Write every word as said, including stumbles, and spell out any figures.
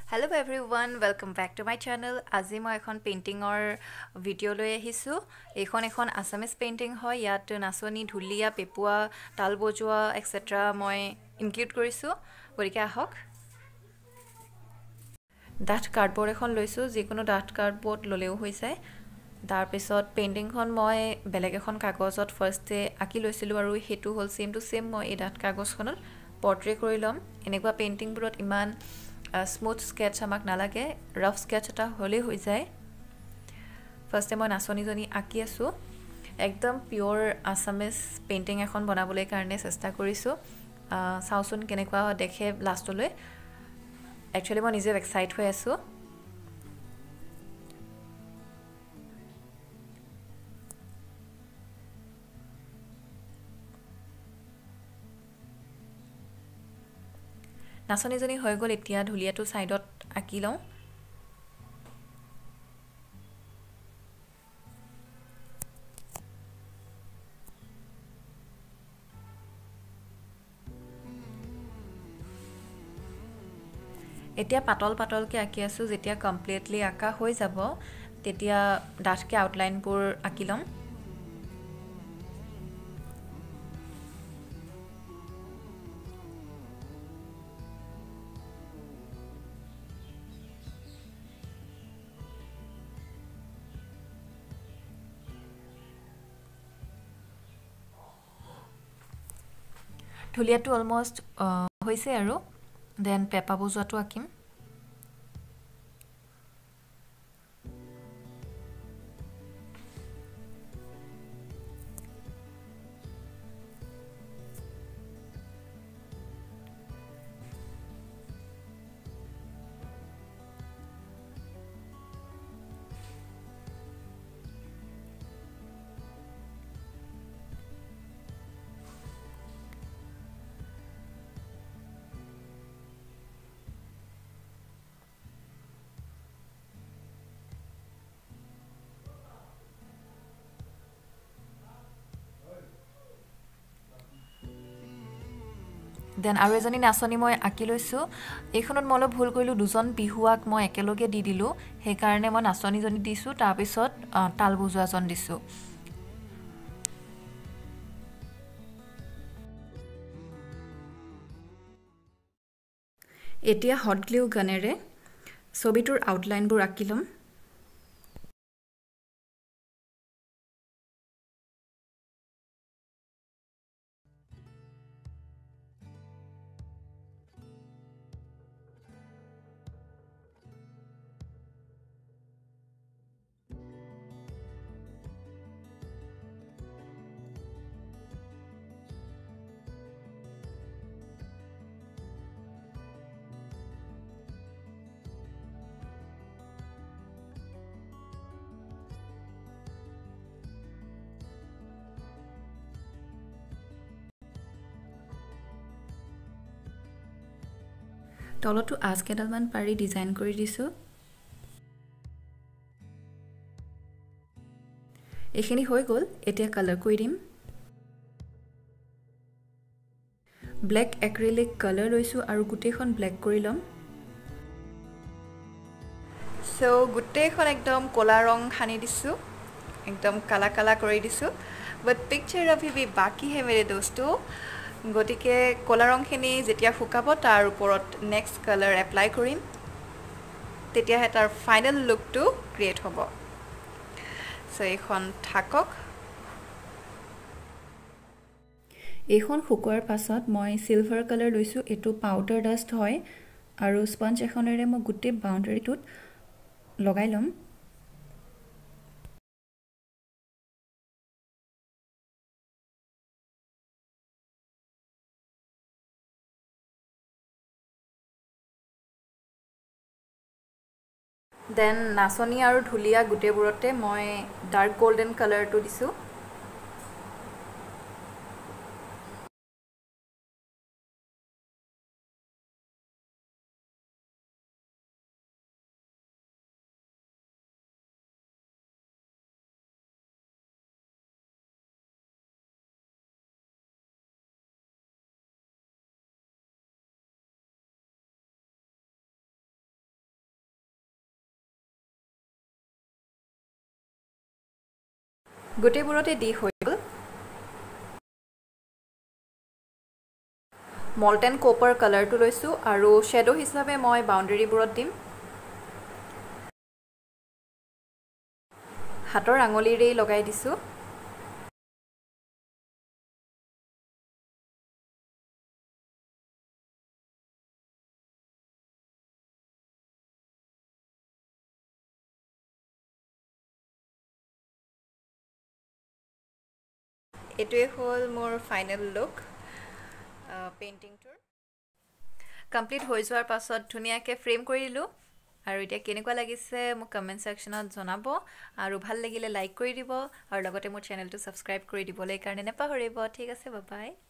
Hello everyone, welcome back to my channel. আজি মই এখন পেইন্টিংৰ ভিডিও লৈ আহিছো। এইখন এখন Assamese পেইন্টিং হয়। ইয়াত নাচনি, ঢুলিয়া, পেপুৱা, তাল বজোৱা এটসেট্ৰা মই ইনক্লুড কৰিছো। গৰিকে আহক। ডাঠ কাৰ্ডবৰ্ড এখন লৈছো, যিকোনো ডাঠ কাৰ্ডবৰ্ড ললেও হৈ যায়। তাৰ পিছত পেইন্টিংখন মই বেলেগ এখন কাগজত ফাৰ্ষ্টে আঁকি লৈছিলো আৰু হেতু হল সেম টু সেম মই এই ডাঠ কাগজখনত পৰ্ট্ৰেট কৰি লম। এনেকুৱা পেইন্টিংবোৰত ইমান স্মুথ স্কেচ আমাক নালাগে, ৰাফ স্কেচ এটা হলে হৈ যায়। ফাৰ্ষ্টে মই নাচনীজনী আঁকি আছো। একদম পিওৰ আসামিজ পেইন্টিং এখন বনাবলৈ কাৰণে চেষ্টা কৰিছো। চাওচোন কেনেকুৱা দেখে লাষ্টলৈ। একচুয়ালি মই নিজে এক্সাইট হৈ আছো। নাচনীজনী হৈ গ'ল, এতিয়া ঢুলিয়াটো সাইডত আঁকি লওঁ। এতিয়া পাতল পাতলকে আঁকি আছো। যেতিয়া কমপ্লিটলি আঁকা হৈ যাব তেতিয়া ডাঠকে আউটলাইনবোৰ আঁকি লম। ঢুলিয়াটো অলমোস্ট হৈছে আৰু দেন পেপা বজোৱাটো আঁকিম। দেন আৰু এজনী নাচনী মই আঁকি লৈছো। এইখনত মই অলপ ভুল কৰিলো, দুজন বিহুৱাক মই একেলগে দি দিলো। সেই কাৰণে মই নাচনীজনী দিছো, তাৰ পিছত তাল বজোৱাজন দিছো। এতিয়া হট গ্লু গানেৰে ছবিটোৰ আউটলাইনবোৰ আঁকি লম। তলতো আজ কেডালমান পাৰি ডিজাইন কৰি দিছো। এইখিনি হৈ গ'ল। এতিয়া কালাৰ কৰি দিম। ব্লেক এক্ৰিলিক কালাৰ লৈছো আৰু গোটেইখন ব্লেক কৰি লম। সো গোটেইখন একদম কলা ৰং সানি দিছো, একদম কালা কালা কৰি দিছো। বাট পিকচাৰ অভি ভি বাকি হে মেৰে দোস্তো। গতিকে কলা ৰংখিনি যেতিয়া শুকাব তাৰ ওপৰত নেক্সট কালাৰ এপ্লাই কৰিম, তেতিয়াহে তাৰ ফাইনেল লুকটো ক্ৰিয়েট হ'ব। সো এইখন থাকক। এইখন শুকোৱাৰ পাছত মই সিলভাৰ কালাৰ লৈছো। এটো পাউডাৰ ডাষ্ট হয় আৰু স্পঞ্জ এখনেৰে মই গোটেই বাউণ্ডাৰীটোত লগাই লম। দেন নাচনী আৰু ঢুলিয়া গোটেইবোৰতে মই ডাৰ্ক গোল্ডেন কালাৰটো দিছো। গোটেইবোৰতে দি হৈ গ'ল মল্টেন কপাৰ কালাৰটো লৈছোঁ আৰু শ্বেডো হিচাপে মই বাউণ্ডেৰীবোৰত দিম হাতৰ আঙুলিৰেই লগাই দিছোঁ এটোৱে হ'ল মোৰ ফাইনেল লুক পেইণ্টিংটোৰ কমপ্লিট হৈ যোৱাৰ পাছত ধুনীয়াকৈ ফ্ৰেম কৰি দিলোঁ আৰু এতিয়া কেনেকুৱা লাগিছে মোক কমেণ্ট ছেকশ্যনত জনাব আৰু ভাল লাগিলে লাইক কৰি দিব আৰু লগতে মোৰ চেনেলটো ছাবস্ক্ৰাইব কৰি দিবলৈ কাৰণে নেপাহৰিব ঠিক আছে বাই বাই